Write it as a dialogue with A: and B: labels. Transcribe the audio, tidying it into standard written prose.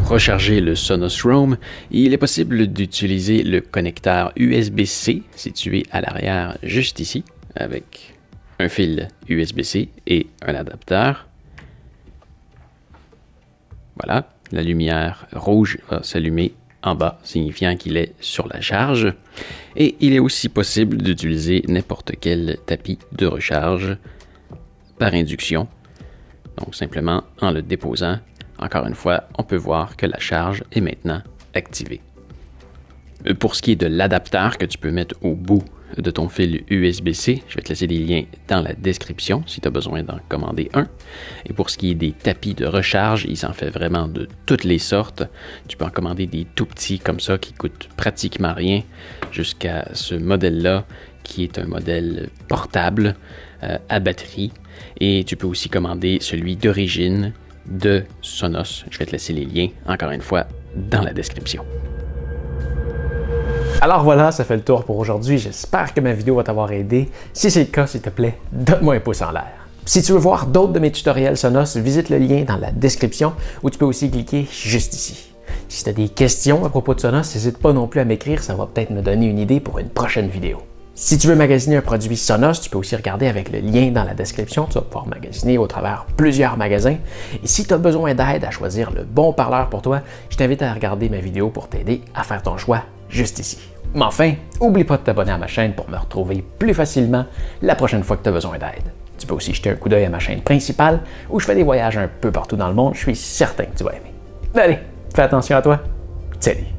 A: Pour recharger le Sonos Roam, il est possible d'utiliser le connecteur USB-C situé à l'arrière juste ici, avec un fil USB-C et un adapteur. Voilà, la lumière rouge va s'allumer en bas, signifiant qu'il est sur la charge. Et il est aussi possible d'utiliser n'importe quel tapis de recharge par induction. Donc simplement en le déposant, encore une fois, on peut voir que la charge est maintenant activée. Pour ce qui est de l'adapteur que tu peux mettre au bout de ton fil USB-C, je vais te laisser des liens dans la description si tu as besoin d'en commander un. Et pour ce qui est des tapis de recharge, il s'en fait vraiment de toutes les sortes. Tu peux en commander des tout petits comme ça qui coûtent pratiquement rien, jusqu'à ce modèle-là qui est un modèle portable à batterie. Et tu peux aussi commander celui d'origine de Sonos. Je vais te laisser les liens, encore une fois, dans la description.
B: Alors voilà, ça fait le tour pour aujourd'hui. J'espère que ma vidéo va t'avoir aidé. Si c'est le cas, s'il te plaît, donne-moi un pouce en l'air. Si tu veux voir d'autres de mes tutoriels Sonos, visite le lien dans la description ou tu peux aussi cliquer juste ici. Si tu as des questions à propos de Sonos, n'hésite pas non plus à m'écrire, ça va peut-être me donner une idée pour une prochaine vidéo. Si tu veux magasiner un produit Sonos, tu peux aussi regarder avec le lien dans la description. Tu vas pouvoir magasiner au travers plusieurs magasins. Et si tu as besoin d'aide à choisir le bon parleur pour toi, je t'invite à regarder ma vidéo pour t'aider à faire ton choix juste ici. Mais enfin, n'oublie pas de t'abonner à ma chaîne pour me retrouver plus facilement la prochaine fois que tu as besoin d'aide. Tu peux aussi jeter un coup d'œil à ma chaîne principale où je fais des voyages un peu partout dans le monde. Je suis certain que tu vas aimer. Allez, fais attention à toi. Salut!